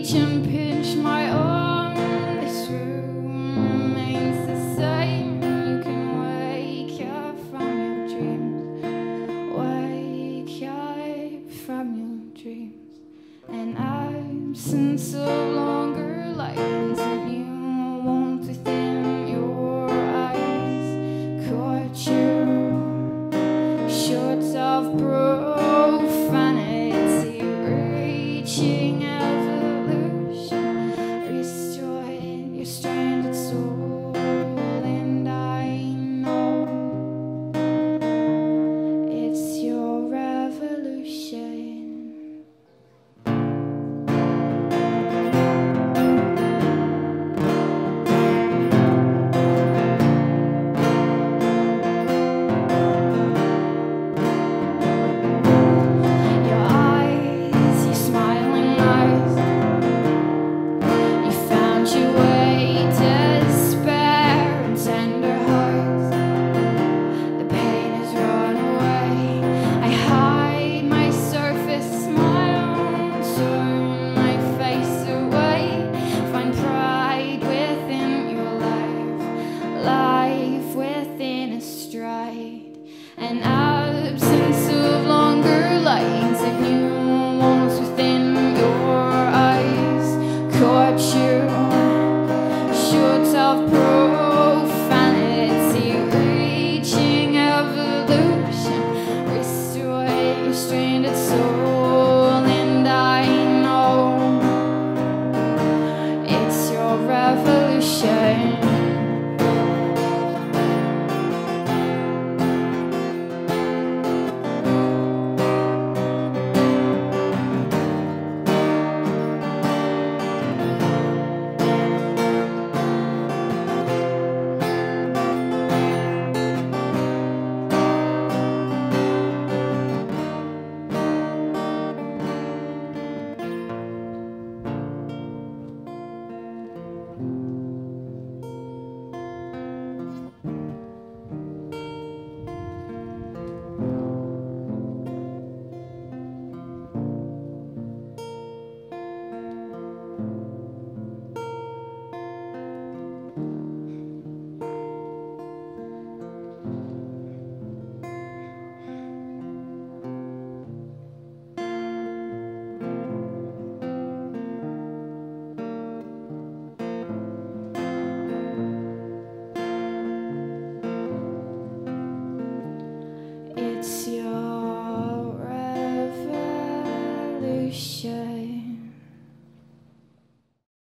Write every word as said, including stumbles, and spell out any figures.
reach and pinch my arm. This room remains the same. You can wake up from your dreams. Wake up from your dreams. An absence of longer lines and you want within your eyes. Caught you short of profanity, reaching evolution, restoring your stranded soul. And I know it's your revolution. An absence of longer lines and nuance within your eyes. Caught you short of profanity, reaching evolution, restore your stranded soul. And I know it's your revolution. It's your revolution.